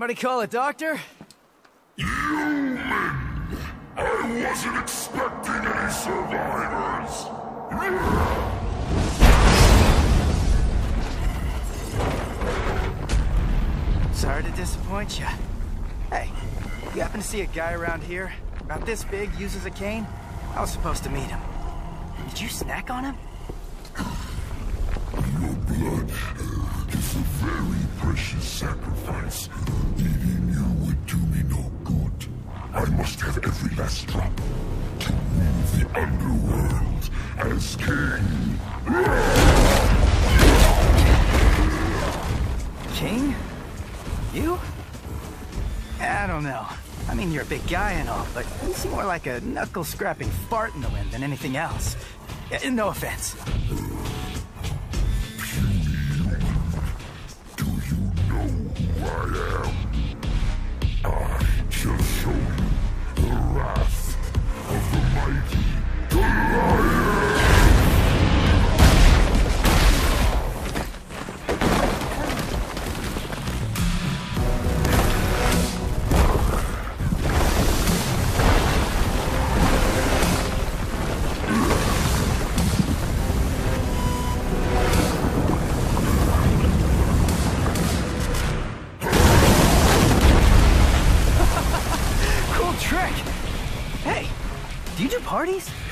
Somebody call a doctor? Human! I wasn't expecting any survivors! Sorry to disappoint you. Hey, you happen to see a guy around here? About this big, uses a cane? I was supposed to meet him. Did you snack on him? Your blood is a very precious sacrifice. Eating you would do me no good. I must have every last drop to rule the underworld as king. King? You? I don't know. I mean, you're a big guy and all, but you seem more like a knuckle-scrapping fart in the wind than anything else. No offense. Do you know who I am? I shall show you the wrath of the mighty Goliath! Trick! Hey, do you do parties?